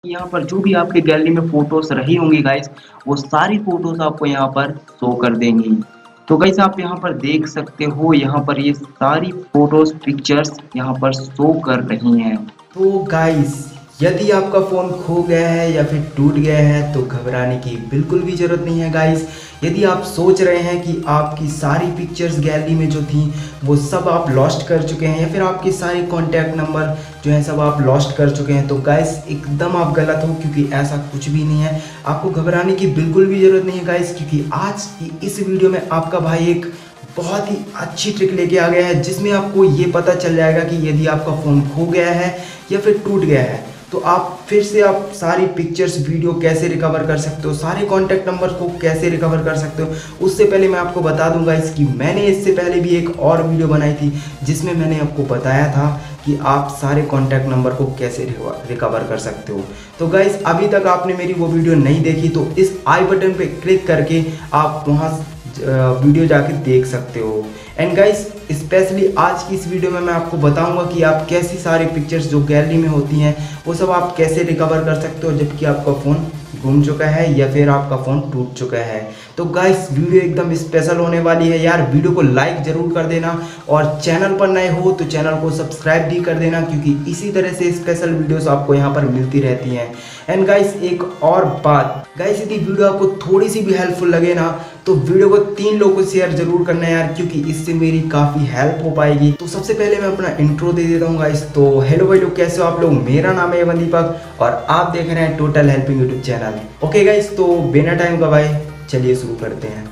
यहाँ पर जो भी आपके गैलरी में फोटोज रही होंगी गाइस, वो सारी फोटोज आपको यहाँ पर शो कर देंगी। तो गाइस आप यहाँ पर देख सकते हो, यहाँ पर ये सारी फोटोज पिक्चर्स यहाँ पर शो कर रही हैं। तो गाइस यदि आपका फ़ोन खो गया है या फिर टूट गया है तो घबराने की बिल्कुल भी ज़रूरत नहीं है गाइस। यदि आप सोच रहे हैं कि आपकी सारी पिक्चर्स गैलरी में जो थी वो सब आप लॉस्ट कर चुके हैं या फिर आपके सारे कॉन्टैक्ट नंबर जो हैं सब आप लॉस्ट कर चुके हैं, तो गाइस एकदम आप गलत हो, क्योंकि ऐसा कुछ भी नहीं है। आपको घबराने की बिल्कुल भी ज़रूरत नहीं है गाइस, क्योंकि आज की इस वीडियो में आपका भाई एक बहुत ही अच्छी ट्रिक लेके आ गया है, जिसमें आपको ये पता चल जाएगा कि यदि आपका फ़ोन खो गया है या फिर टूट गया है तो आप फिर से आप सारी पिक्चर्स वीडियो कैसे रिकवर कर सकते हो, सारे कॉन्टैक्ट नंबर को कैसे रिकवर कर सकते हो। उससे पहले मैं आपको बता दूंगा इसकी मैंने इससे पहले भी एक और वीडियो बनाई थी जिसमें मैंने आपको बताया था कि आप सारे कॉन्टैक्ट नंबर को कैसे रिकवर कर सकते हो। तो गाइस अभी तक आपने मेरी वो वीडियो नहीं देखी तो इस आई बटन पे क्लिक करके आप वहाँ वीडियो जाके देख सकते हो। एंड गाइस स्पेशली आज की इस वीडियो में मैं आपको बताऊंगा कि आप कैसी सारी पिक्चर्स जो गैलरी में होती हैं वो सब आप कैसे रिकवर कर सकते हो जबकि आपका फ़ोन गुम चुका है या फिर आपका फ़ोन टूट चुका है। तो गाइस वीडियो एकदम स्पेशल होने वाली है यार, वीडियो को लाइक ज़रूर कर देना और चैनल पर नए हो तो चैनल को सब्सक्राइब भी कर देना, क्योंकि इसी तरह से स्पेशल वीडियोस आपको यहाँ पर मिलती रहती हैं। एंड गाइस एक और बात, गाइस यदि वीडियो आपको थोड़ी सी भी हेल्पफुल लगे ना तो वीडियो को 3 लोगों को शेयर जरूर करना है यार, क्योंकि इससे मेरी काफ़ी हेल्प हो पाएगी। तो सबसे पहले मैं अपना इंट्रो दे देता हूँ गाइस। तो हेलो भाई लोग, कैसे हो आप लोग? मेरा नाम है एवन दीपक और आप देख रहे हैं total helping YouTube channel. Okay guys, तो बिना टाइम गवाए चलिए शुरू करते हैं।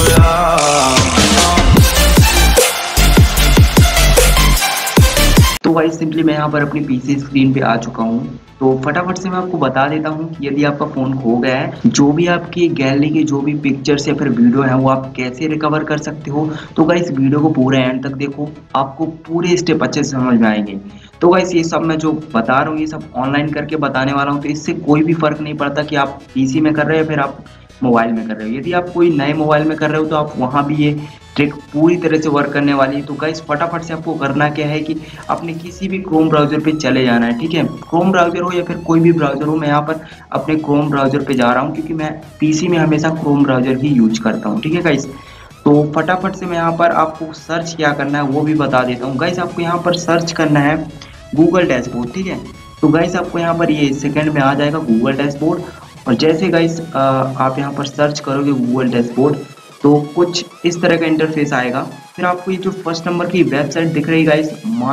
तो गाइस सिंपली मैं यहाँ पर अपनी पीसी स्क्रीन पे आ चुका हूँ। तो फटाफट से मैं आपको बता देता हूँ कि यदि आपका फ़ोन खो गया है, जो भी आपकी गैलरी की जो भी पिक्चर्स या फिर वीडियो है वो आप कैसे रिकवर कर सकते हो। तो गाइस वीडियो को पूरे एंड तक देखो, आपको पूरे स्टेप अच्छे से समझ में आएंगे। तो गाइस ये सब मैं जो बता रहा हूँ ये सब ऑनलाइन करके बताने वाला हूँ, तो इससे कोई भी फ़र्क नहीं पड़ता कि आप पीसी में कर रहे हो या फिर आप मोबाइल में कर रहे हो। यदि आप कोई नए मोबाइल में कर रहे हो तो आप वहाँ भी ये ट्रिक पूरी तरह से वर्क करने वाली है। तो गाइस फटाफट से आपको करना क्या है कि अपने किसी भी क्रोम ब्राउज़र पे चले जाना है, ठीक है। क्रोम ब्राउज़र हो या फिर कोई भी ब्राउज़र हो, मैं यहाँ पर अपने क्रोम ब्राउज़र पे जा रहा हूँ क्योंकि मैं पीसी में हमेशा क्रोम ब्राउज़र ही यूज करता हूँ, ठीक है गाइस। तो फटाफट से मैं यहाँ पर आपको सर्च क्या करना है वो भी बता देता हूँ गाइस। आपको यहाँ पर सर्च करना है गूगल डैशबोर्ड, ठीक है। तो गाइस आपको यहाँ पर ये सेकंड में आ जाएगा गूगल डैशबोर्ड, और जैसे गाइस आप यहाँ पर सर्च करोगे गूगल डैशबोर्ड तो कुछ इस तरह का इंटरफेस आएगा। फिर आपको ये जो फर्स्ट नंबर की वेबसाइट दिख रही है गाइस,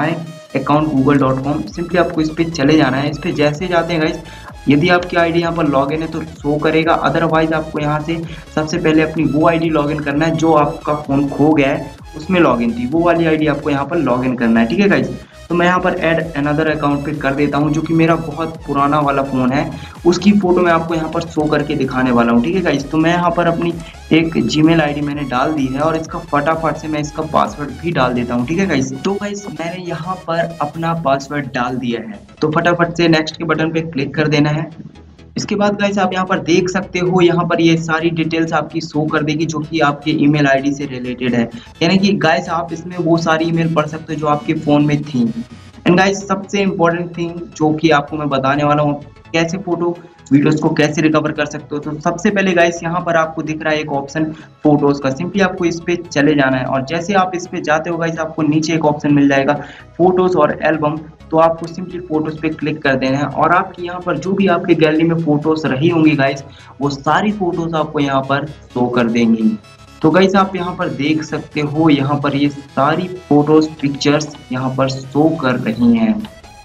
myaccountgoogle.com, सिंपली आपको इस पर चले जाना है। इस पर जैसे जाते हैं गाइस, यदि आपकी आईडी यहाँ पर लॉगिन है तो शो करेगा, अदरवाइज आपको यहाँ से सबसे पहले अपनी वो आईडी लॉगिन करना है जो आपका फ़ोन खो गया है उसमें लॉगिन थी, वो वाली आईडी आपको यहाँ पर लॉगिन करना है, ठीक है गाइस। तो मैं यहाँ पर ऐड अनदर अकाउंट पे कर देता हूँ जो कि मेरा बहुत पुराना वाला फ़ोन है, उसकी फ़ोटो मैं आपको यहाँ पर शो करके दिखाने वाला हूँ, ठीक है गाइस। तो मैं यहाँ पर अपनी एक जीमेल आईडी मैंने डाल दी है और इसका फटाफट से मैं इसका पासवर्ड भी डाल देता हूँ, ठीक है गाइस। तो गाइस मैंने यहाँ पर अपना पासवर्ड डाल दिया है, तो फटाफट से नेक्स्ट के बटन पे क्लिक कर देना है। इसके बाद गाइस आप यहाँ पर देख सकते हो, यहाँ पर ये सारी डिटेल्स आपकी शो कर देगी जो कि आपके ईमेल आईडी से रिलेटेड है, यानी कि गाइस आप इसमें वो सारी ईमेल पढ़ सकते हो जो आपके फ़ोन में थी। एंड गाइस सबसे इम्पोर्टेंट थिंग जो कि आपको मैं बताने वाला हूँ, कैसे फोटो वीडियोस को कैसे रिकवर कर सकते हो। तो सबसे पहले गाइस यहाँ पर आपको दिख रहा है एक ऑप्शन फोटोज का, सिंपली आपको इस पे चले जाना है और जैसे आप इस पे जाते हो गाइस आपको नीचे एक ऑप्शन मिल जाएगा फोटोज और एल्बम। तो आपको सिंपली फोटोज पे क्लिक कर देना है और आपकी यहाँ पर जो भी आपके गैलरी में फोटोज रही होंगी गाइस, वो सारी फोटोज आपको यहाँ पर शो कर देंगी। तो गाइस आप यहाँ पर देख सकते हो, यहाँ पर ये सारी फोटोज पिक्चर्स यहाँ पर शो कर रही हैं।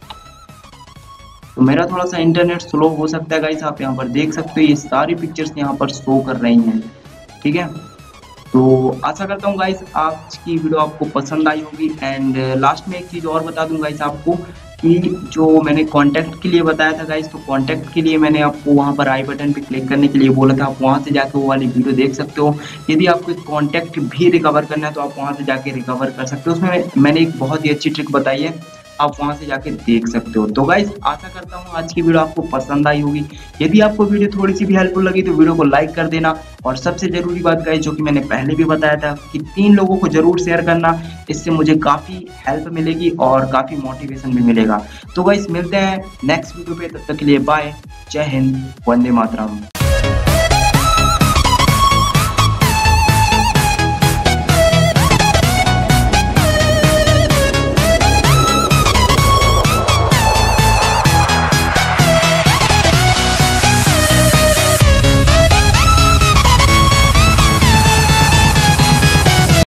तो मेरा थोड़ा सा इंटरनेट स्लो हो सकता है गाइस, आप यहाँ पर देख सकते हो ये सारी पिक्चर्स यहाँ पर शो कर रही हैं, ठीक है। तो आशा करता हूँ गाइस आज की वीडियो आपको पसंद आई होगी। एंड लास्ट में एक चीज़ और बता दूँ गाइस आपको कि जो मैंने कांटेक्ट के लिए बताया था गाइस, तो कांटेक्ट के लिए मैंने आपको वहाँ पर आई बटन पे क्लिक करने के लिए बोला था, आप वहाँ से जाकर वो वाली वीडियो देख सकते हो। यदि आपको कांटेक्ट भी रिकवर करना है तो आप वहाँ से जाके रिकवर कर सकते हो। उसमें मैंने एक बहुत ही अच्छी ट्रिक बताई है आप वहां से जाके देख सकते हो। तो गाइस आशा करता हूँ आज की वीडियो आपको पसंद आई होगी। यदि आपको वीडियो थोड़ी सी भी हेल्पफुल लगी तो वीडियो को लाइक कर देना, और सबसे जरूरी बात गाइस जो कि मैंने पहले भी बताया था कि 3 लोगों को जरूर शेयर करना, इससे मुझे काफी हेल्प मिलेगी और काफी मोटिवेशन भी मिलेगा। तो गाइस मिलते हैं नेक्स्ट वीडियो पे, तब तक के लिए बाय, जय हिंद, वंदे मातरम।